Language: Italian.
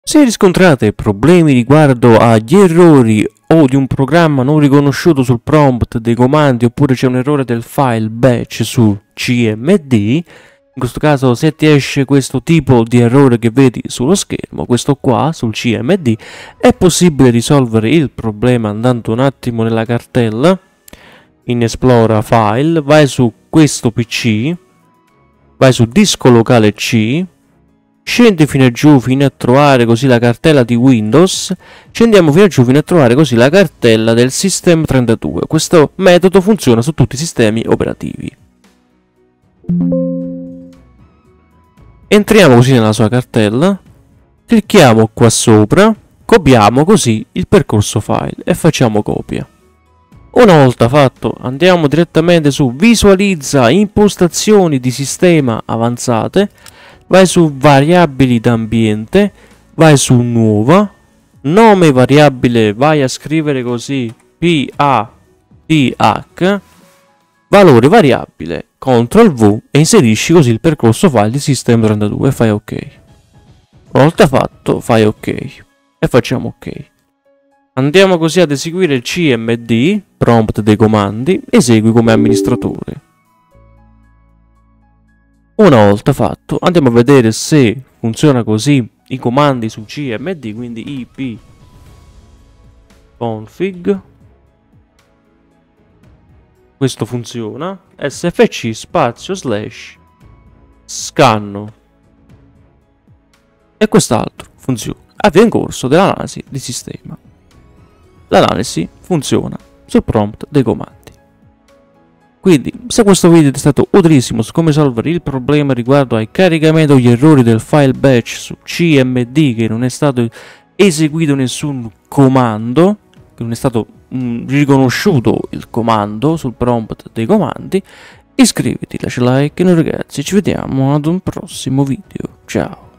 Se riscontrate problemi riguardo agli errori o di un programma non riconosciuto sul prompt dei comandi, oppure c'è un errore del file batch su cmd, in questo caso se ti esce questo tipo di errore che vedi sullo schermo, questo qua sul cmd, è possibile risolvere il problema andando un attimo nella cartella, in Esplora File, vai su questo PC, vai su disco locale C, scendi fino a giù fino a trovare così la cartella di Windows, scendiamo fino a giù fino a trovare così la cartella del System32. Questo metodo funziona su tutti i sistemi operativi. Entriamo così nella sua cartella, clicchiamo qua sopra, copiamo così il percorso file e facciamo copia. Una volta fatto, andiamo direttamente su Visualizza impostazioni di sistema avanzate, vai su variabili d'ambiente, vai su nuova, nome variabile vai a scrivere così PATH, valore variabile, CTRL V e inserisci così il percorso file di System32 e fai ok. Una volta fatto fai ok e facciamo ok. Andiamo così ad eseguire il cmd, prompt dei comandi, esegui come amministratore. Una volta fatto, andiamo a vedere se funziona così i comandi su cmd, quindi ip config, questo funziona, sfc spazio slash scanno, e quest'altro funziona. Avvia in corso dell'analisi di sistema. L'analisi funziona sul prompt dei comandi. Quindi, se questo video è stato utilissimo su come risolvere il problema riguardo al caricamento degli errori del file batch su cmd, che non è stato eseguito nessun comando, che non è stato riconosciuto il comando sul prompt dei comandi, iscriviti, lascia like e noi ragazzi ci vediamo ad un prossimo video. Ciao!